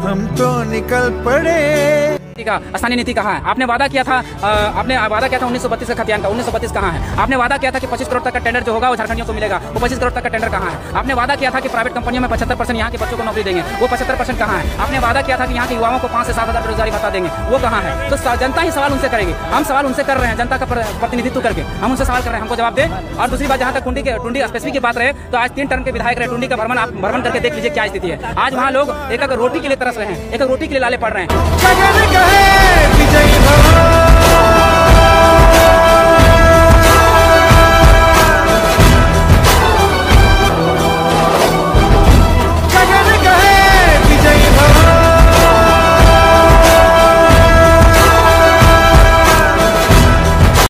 हम तो निकल पड़े। स्थानीय नीति कहाँ है? आपने वादा किया था 1932 का खतियान का 1932 कहाँ है? आपने वादा किया था कि 25 करोड़ तक का टेंडर जो होगा वो झारखंडियों को मिलेगा, वो 25 करोड़ तक का टेंडर कहाँ है? आपने वादा किया था कि प्राइवेट कंपनियों में 75% यहाँ के बच्चों को नौकरी देंगे, वो 75% कहाँ है? आपने वादा किया था कि यहाँ के युवाओं को 5 से 7 हज़ार बेरोजगारी भत्ता देंगे, वो कहाँ है? तो जनता ही सवाल उनसे करेगी। हम सवाल उनसे कर रहे हैं, जनता का प्रतिनिधित्व करके हम उनसे सवाल कर रहे हैं, हमको जवाब दें। और दूसरी बात, जहाँ तक टुंडी स्पेसिफिक की बात रहे, तो आज 3 टर्म के विधायक रहे टुंडी का भ्रमण करके देख लीजिए क्या स्थिति है। आज वहाँ लोग एक रोटी के लिए तरस रहे हैं, एक रोटी के लिए लाले पड़ रहे हैं।